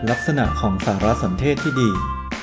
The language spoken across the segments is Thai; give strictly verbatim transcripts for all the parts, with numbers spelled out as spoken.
ลักษณะของสารสนเทศที่ดี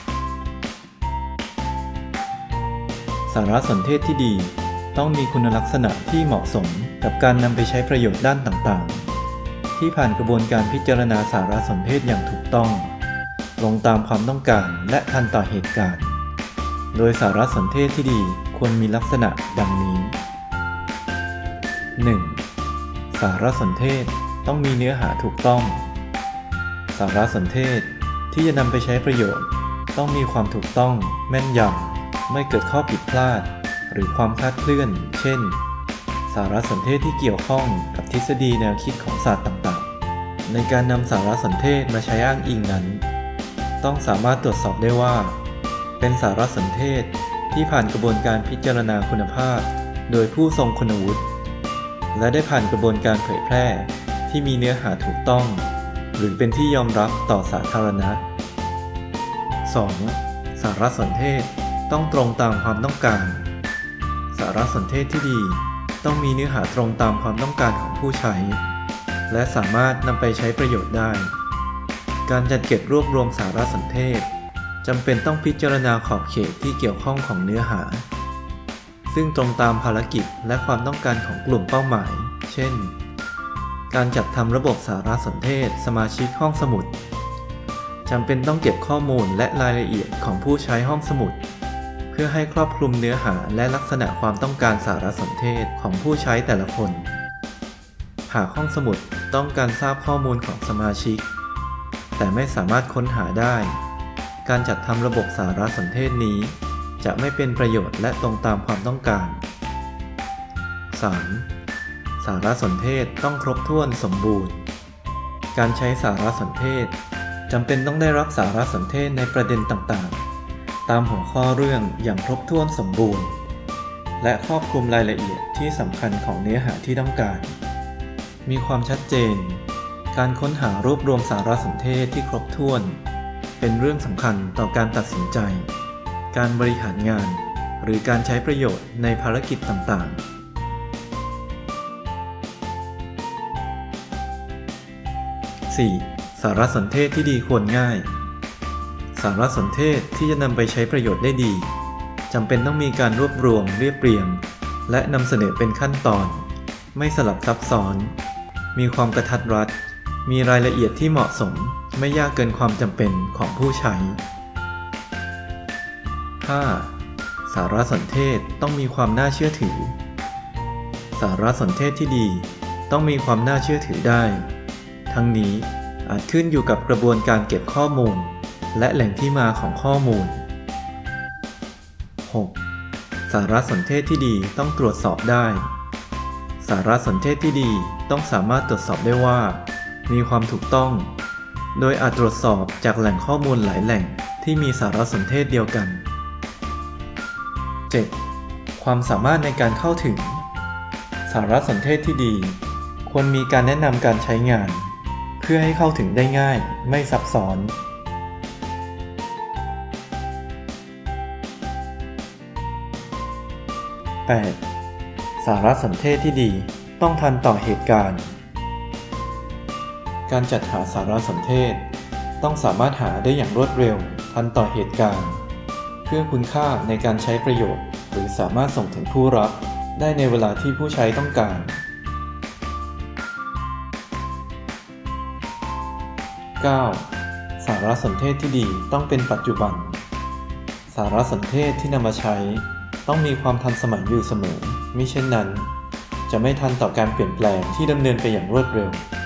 สารสนเทศที่ดีต้องมีคุณลักษณะที่เหมาะสมกับการนำไปใช้ประโยชน์ด้านต่างๆที่ผ่านกระบวนการพิจารณาสารสนเทศอย่างถูกต้องตรงตามความต้องการและทันต่อเหตุการณ์โดยสารสนเทศที่ดีควรมีลักษณะดังนี้ หนึ่ง. สารสนเทศต้องมีเนื้อหาถูกต้องสารสนเทศที่จะนำไปใช้ประโยชน์ต้องมีความถูกต้องแม่นยำไม่เกิดข้อผิดพลาดหรือความคลาดเคลื่อนเช่นสารสนเทศที่เกี่ยวข้องกับทฤษฎีแนวคิดของศาสตร์ต่างๆในการนำสารสนเทศมาใช้อ้างอิงนั้นต้องสามารถตรวจสอบได้ว่าเป็นสารสนเทศที่ผ่านกระบวนการพิจารณาคุณภาพโดยผู้ทรงคุณวุฒิและได้ผ่านกระบวนการเผยแพร่ที่มีเนื้อหาถูกต้องหรือเป็นที่ยอมรับต่อสาธารณะ สอง. สารสนเทศต้องตรงตามความต้องการสารสนเทศที่ดีต้องมีเนื้อหาตรงตามความต้องการของผู้ใช้และสามารถนำไปใช้ประโยชน์ได้การจัดเก็บรวบรวมสารสนเทศจำเป็นต้องพิจารณาขอบเขตที่เกี่ยวข้องของเนื้อหาซึ่งตรงตามภารกิจและความต้องการของกลุ่มเป้าหมายเช่นการจัดทำระบบสารสนเทศสมาชิกห้องสมุดจำเป็นต้องเก็บข้อมูลและรายละเอียดของผู้ใช้ห้องสมุดเพื่อให้ครอบคลุมเนื้อหาและลักษณะความต้องการสารสนเทศของผู้ใช้แต่ละคนหากห้องสมุดต้องการทราบข้อมูลของสมาชิกแต่ไม่สามารถค้นหาได้การจัดทำระบบสารสนเทศนี้จะไม่เป็นประโยชน์และตรงตามความต้องการ สาม. สารสนเทศต้องครบถ้วนสมบูรณ์การใช้สารสนเทศจำเป็นต้องได้รับสารสนเทศในประเด็นต่างๆตามหัวข้อเรื่องอย่างครบถ้วนสมบูรณ์และครอบคลุมรายละเอียดที่สำคัญของเนื้อหาที่ต้องการมีความชัดเจนการค้นหารวบรวมสารสนเทศที่ครบถ้วนเป็นเรื่องสำคัญต่อการตัดสินใจการบริหารงานหรือการใช้ประโยชน์ในภารกิจต่างๆ สี่. สารสนเทศที่ดีควรง่ายสารสนเทศที่จะนำไปใช้ประโยชน์ได้ดีจำเป็นต้องมีการรวบรวมเรียบเรียงและนำเสนอเป็นขั้นตอนไม่สลับซับซ้อนมีความกระทัดรัดมีรายละเอียดที่เหมาะสมไม่ยากเกินความจำเป็นของผู้ใช้ ห้า. สารสนเทศต้องมีความน่าเชื่อถือสารสนเทศที่ดีต้องมีความน่าเชื่อถือได้ทั้งนี้อาจขึ้นอยู่กับกระบวนการเก็บข้อมูลและแหล่งที่มาของข้อมูล หก. สารสนเทศที่ดีต้องตรวจสอบได้สารสนเทศที่ดีต้องสามารถตรวจสอบได้ว่ามีความถูกต้องโดยอาจตรวจสอบจากแหล่งข้อมูลหลายแหล่งที่มีสารสนเทศเดียวกัน เจ็ด. ความสามารถในการเข้าถึงสารสนเทศที่ดีควรมีการแนะนำการใช้งานเพื่อให้เข้าถึงได้ง่ายไม่ซับซ้อน แปด. สารสนเทศที่ดีต้องทันต่อเหตุการณ์การจัดหาสารสนเทศต้องสามารถหาได้อย่างรวดเร็วทันต่อเหตุการณ์เพื่อคุณค่าในการใช้ประโยชน์หรือสามารถส่งถึงผู้รับได้ในเวลาที่ผู้ใช้ต้องการ เก้า. สารสนเทศที่ดีต้องเป็นปัจจุบันสารสนเทศที่นำมาใช้ต้องมีความทันสมัยอยู่เสมอมิเช่นนั้นจะไม่ทันต่อการเปลี่ยนแปลงที่ดำเนินไปอย่างรวดเร็ว